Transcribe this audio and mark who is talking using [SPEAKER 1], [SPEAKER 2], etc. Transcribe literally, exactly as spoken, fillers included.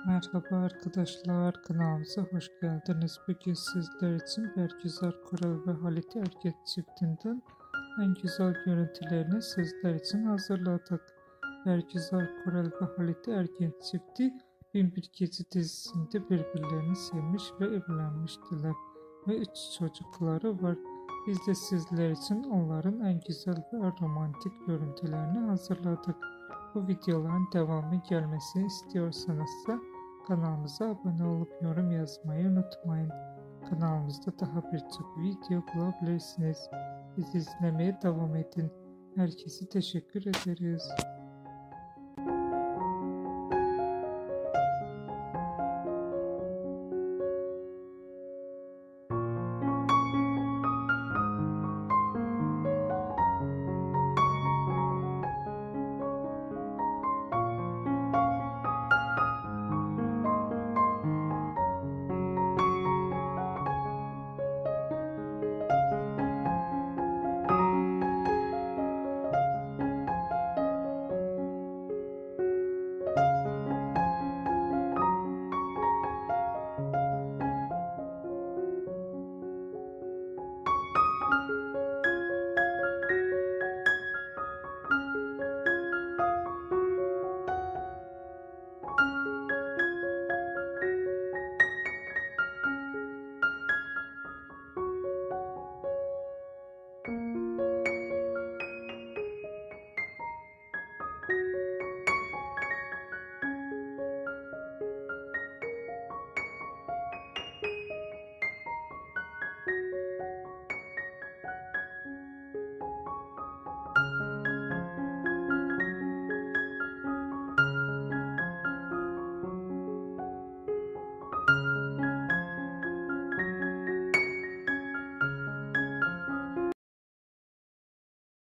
[SPEAKER 1] Merhaba arkadaşlar, kanalımıza hoş geldiniz. Bugün sizler için Bergüzar Korel ve Halit Ergenç çiftinden en güzel görüntülerini sizler için hazırladık. Bergüzar Korel ve Halit Ergenç çifti Bin Bir Gece dizisinde birbirlerini sevmiş ve evlenmiştiler ve üç çocukları var. Biz de sizler için onların en güzel ve romantik görüntülerini hazırladık. Bu videoların devamı gelmesini istiyorsanız da kanalımıza abone olup yorum yazmayı unutmayın. Kanalımızda daha birçok video bulabilirsiniz. Bizi izlemeye devam edin. Herkese teşekkür ederiz.